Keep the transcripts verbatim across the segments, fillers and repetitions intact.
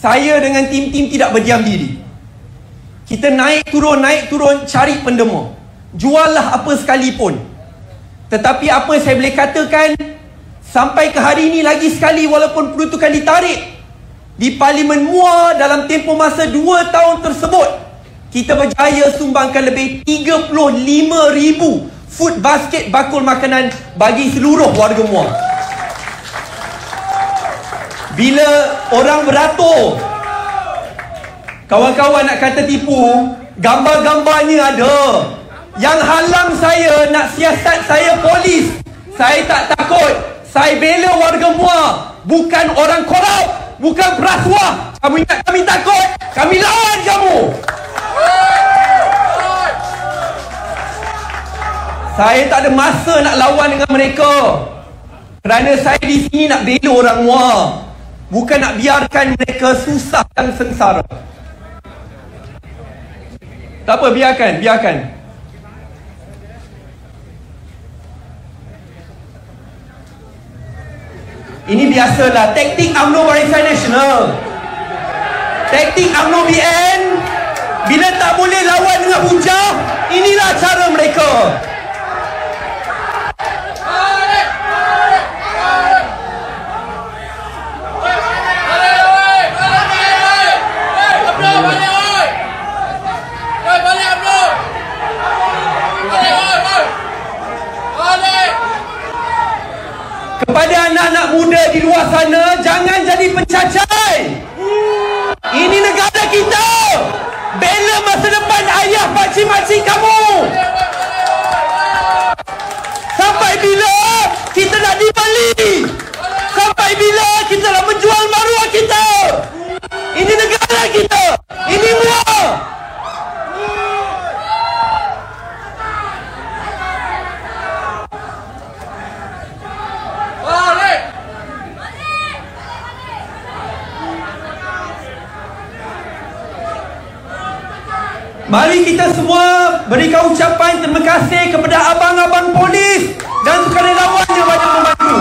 saya dengan tim-tim tidak berdiam diri. Kita naik turun, naik turun, cari pendemo. Juallah apa sekalipun. Tetapi apa yang saya boleh katakan, sampai ke hari ini lagi sekali, walaupun peruntukan ditarik di Parlimen Muar dalam tempoh masa dua tahun tersebut, kita berjaya sumbangkan lebih tiga puluh lima ribu food basket bakul makanan bagi seluruh warga Muar. Bila orang beratur, kawan-kawan nak kata tipu, gambar-gambarnya ada. Yang halang saya nak siasat saya polis. Saya tak takut. Saya bela warga Muar. Bukan orang korup, bukan perasuah. Kamu ingat kami takut? Kami lawan kamu. Saya tak ada masa nak lawan dengan mereka. Kerana saya di sini nak bela orang Muar, bukan nak biarkan mereka susah dan sengsara. Tak apa, biarkan, biarkan. Ini biasalah, taktik U M N O Barisan Nasional. Taktik U M N O B N, bila tak boleh lawan dengan hujah, inilah cara mereka. Kepada anak-anak muda di luar sana, jangan jadi pencacai. Ini negara kita. Bela masa depan ayah pakcik-makcik kamu. Sampai bila kita nak dibeli? Sampai bila kita nak menjual maruah kita? Ini negara kita. Ini Muar. Mari kita semua berikan ucapan terima kasih kepada abang-abang polis dan sukarelawan yang banyak membantu.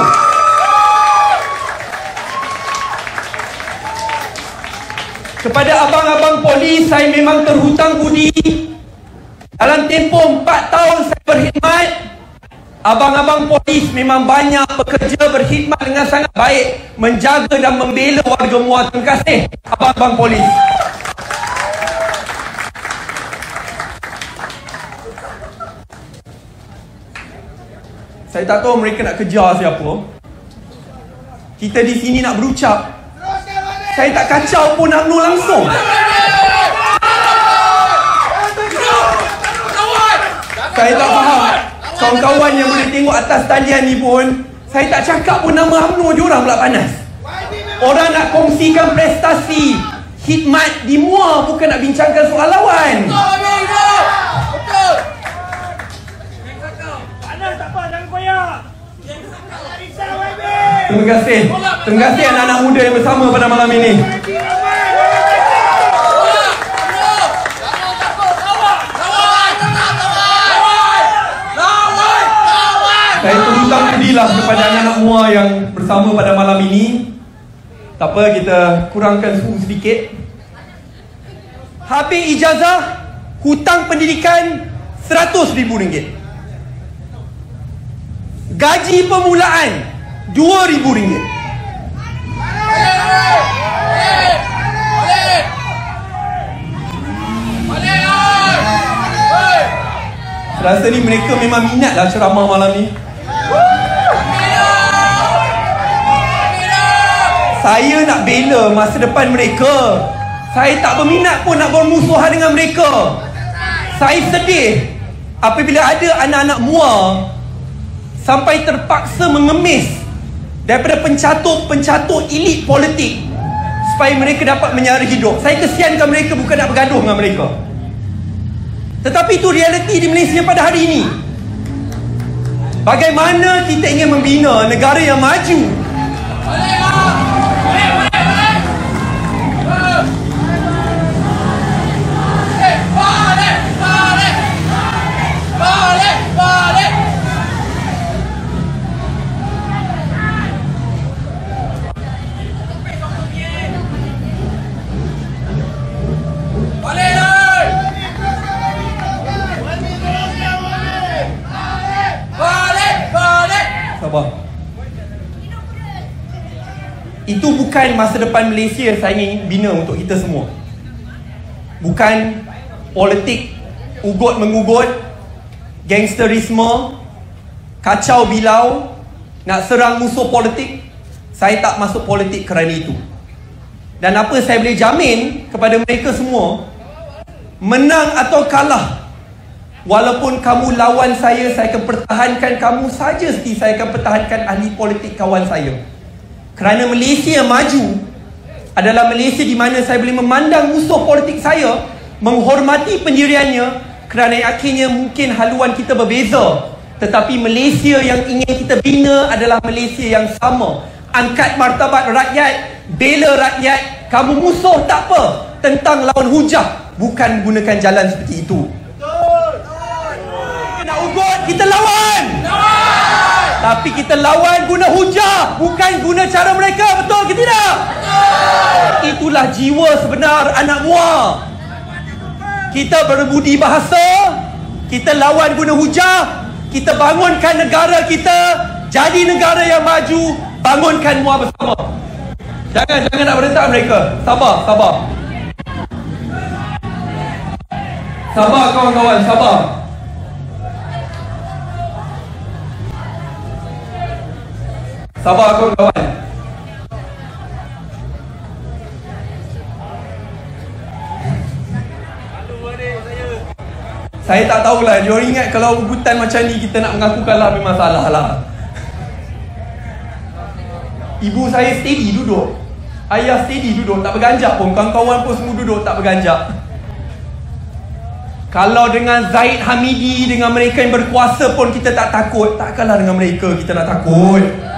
Kepada abang-abang polis, saya memang terhutang budi. Dalam tempoh empat tahun saya berkhidmat, abang-abang polis memang banyak bekerja berkhidmat dengan sangat baik, menjaga dan membela warga Muar. Terima kasih abang-abang polis. Saya tak tahu mereka nak kejar siapa. Kita di sini nak berucap. Saya tak kacau pun U M N O langsung. Saya tak faham. Kawan-kawan yang boleh tengok atas talian ni pun, saya tak cakap pun nama U M N O, diorang pula panas. Orang nak kongsikan prestasi khidmat di Muar, bukan nak bincangkan soal lawan. Terima kasih. Terima kasih anak-anak muda yang bersama pada malam ini. Saya terhutang budilah kepada anak-anak Muar yang bersama pada malam ini. Tak apa, kita kurangkan suhu sedikit. Habis ijazah, hutang pendidikan seratus ribu ringgit. Gaji permulaan dua ribu ringgit. Rasa ni mereka memang minatlah ceramah malam ni. Saya nak bela masa depan mereka. Saya tak berminat pun nak bermusuhan dengan mereka. Saya sedih apabila ada anak-anak Muar sampai terpaksa mengemis daripada pencatur-pencatur elit politik supaya mereka dapat menyara hidup. Saya kesiankan mereka, bukan nak bergaduh dengan mereka. Tetapi itu realiti di Malaysia pada hari ini. Bagaimana kita ingin membina negara yang maju? Itu bukan masa depan Malaysia saya ingin bina untuk kita semua. Bukan politik ugut-mengugut, gangsterisme, kacau bilau, nak serang musuh politik. Saya tak masuk politik kerana itu. Dan apa saya boleh jamin kepada mereka semua, menang atau kalah, walaupun kamu lawan saya, saya akan pertahankan kamu saja seperti saya akan pertahankan ahli politik kawan saya. Kerana Malaysia maju adalah Malaysia di mana saya boleh memandang musuh politik saya, menghormati pendiriannya, kerana yakinnya mungkin haluan kita berbeza, tetapi Malaysia yang ingin kita bina adalah Malaysia yang sama. Angkat martabat rakyat, bela rakyat. Kamu musuh tak apa, tentang lawan hujah, bukan gunakan jalan seperti itu. Nak ugut, kita lawan. Tapi kita lawan guna hujah, bukan guna cara mereka. Betul ke tidak? Betul. Itulah jiwa sebenar anak muar. Kita berbudi bahasa, kita lawan guna hujah, kita bangunkan negara kita jadi negara yang maju, bangunkan muar bersama. Jangan jangan nak berentak mereka. Sabar, sabar. Sabar kawan-kawan, sabar. Sabar kawan-kawan. Saya tak tahulah, diorang ingat kalau ugutan macam ni kita nak mengaku kalah memang salah lah. Ibu saya steady duduk, ayah steady duduk, tak berganjak pun. Kawan-kawan pun semua duduk tak berganjak. Kalau dengan Zahid Hamidi, dengan mereka yang berkuasa pun kita tak takut, takkanlah dengan mereka kita nak takut.